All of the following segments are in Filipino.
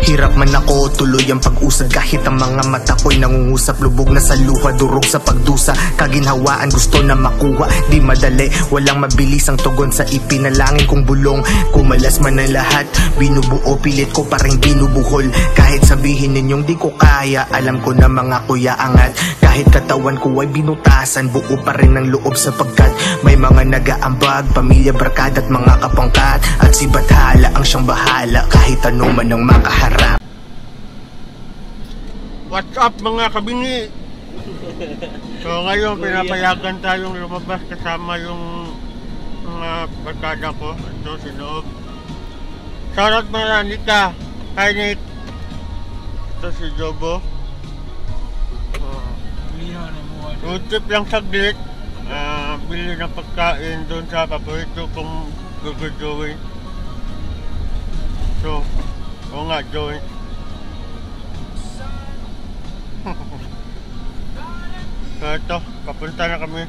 Hirap man ako, tuloy ang pag-usad kahit ang mga mata ko'y nangungusap. Lubog na sa luha, durog sa pagdusa, kaginhawaan gusto na makuha. Di madali, walang mabilis ang tugon sa ipinalangin kong bulong. Kumalas man ang lahat, binubuo, pilit ko pa rin binubuhol. Kahit sabihin ninyong di ko kaya, alam ko na mga kuya angat. Kahit katawan ko ay binutasan, buo pa rin ang loob sapagkat may mga nag-aambag, pamilya, barkada at mga kapangkat. At si Bathala ang siyang bahala kahit ano man ang makaharap. What's up mga kabingi? So ngayon pinapayagan tayong lumabas kasama yung mga barkada ko. Ito si Noob. Shoutout mga Nika. Hi Nick. Ito si Jobo. Road trip lang saglit. Bili ng pagkain doon sa paborito kong Borger Joynt. So, oo nga, Joynt. So ito, papunta na kami.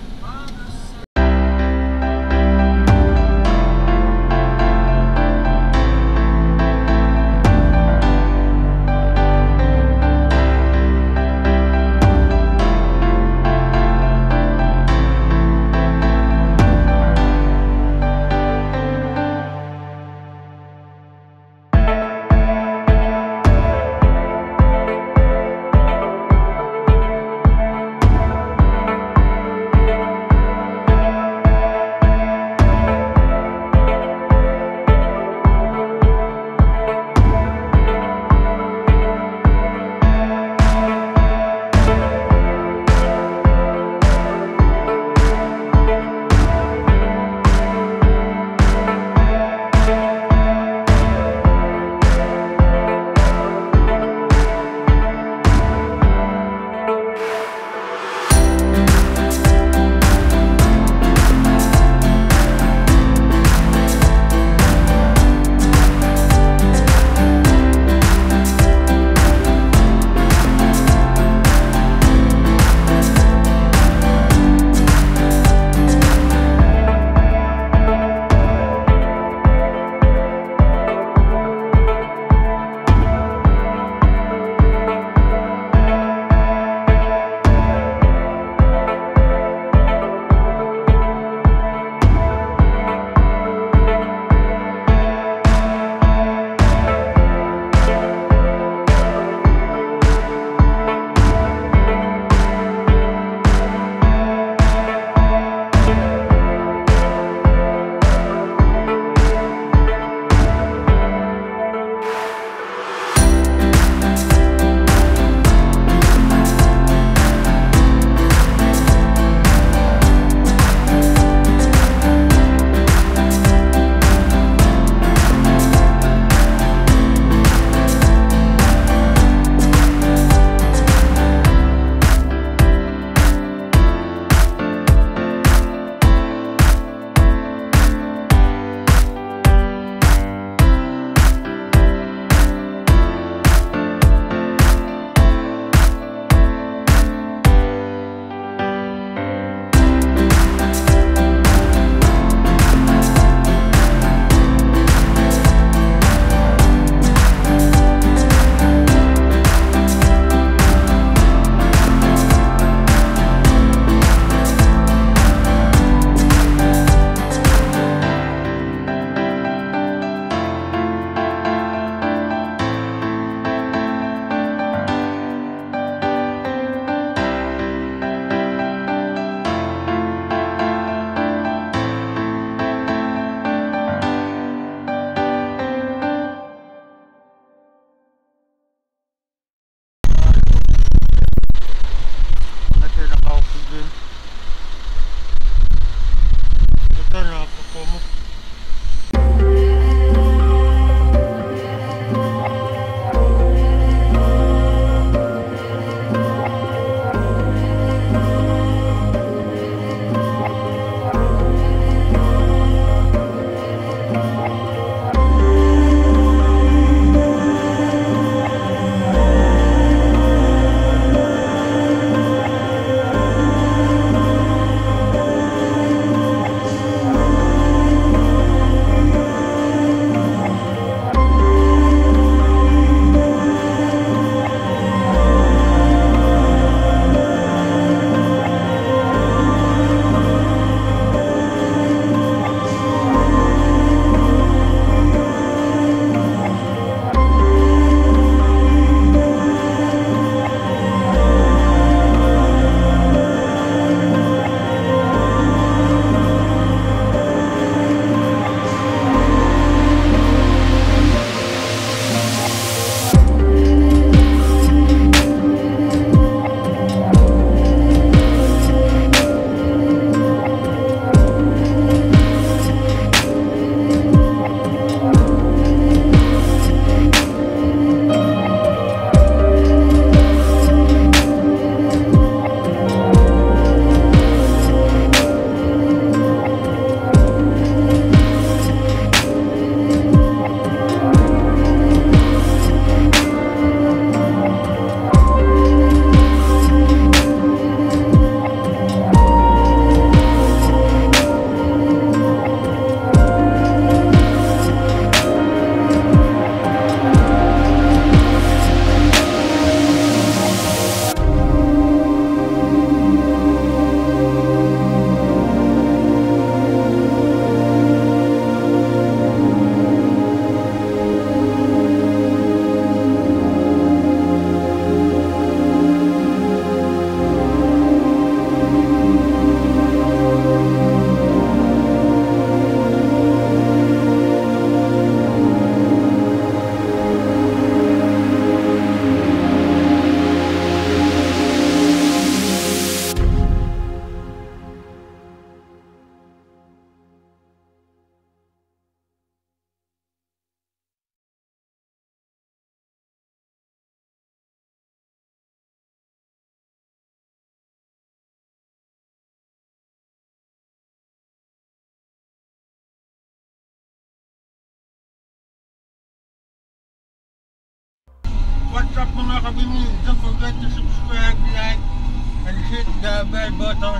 What's up mga kabingi? Don't forget to subscribe, like, and hit the bell button.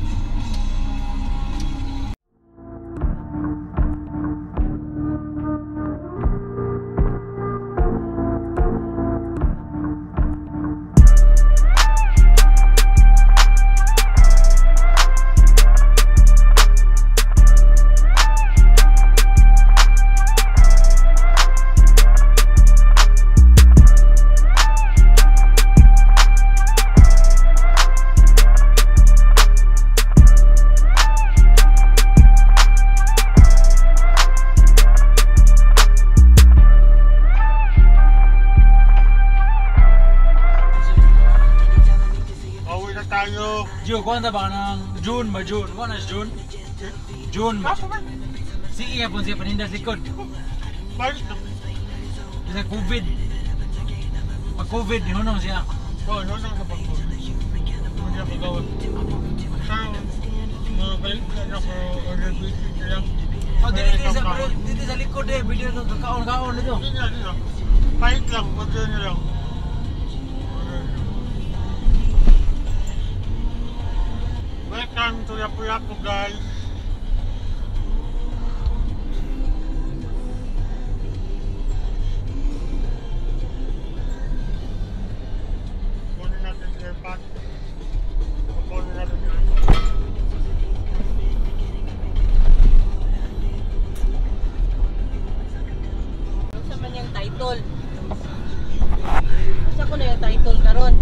June, kuha na ba ng June ba June? Kuha na June? June ba? Si Iya po siya panindas likod. Bisa COVID. Pag-COVID, hunong siya. Oo, hunong sa pag-COVID. Hindi ako gawin. Saan, mga balik na ako order visit lang. Oh, dito sa likod eh. Video ito, kakaon-kaon ito. Hindi na. Pahit lang, order na lang. Welcome to Lapu-Lapu guys. Kunin natin si airpod. Kunin natin si airpod. Sa man yung title. Asa ko na yung title karon?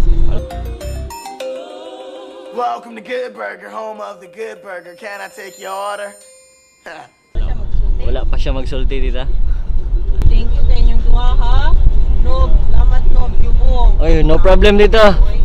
Welcome to Good Burger, home of the Good Burger. Can I take your order? Wala pa siya magsulti dito. Thank you sa inyong duha ha. Nob, salamat Nob, yubong. Oy, no problem dito.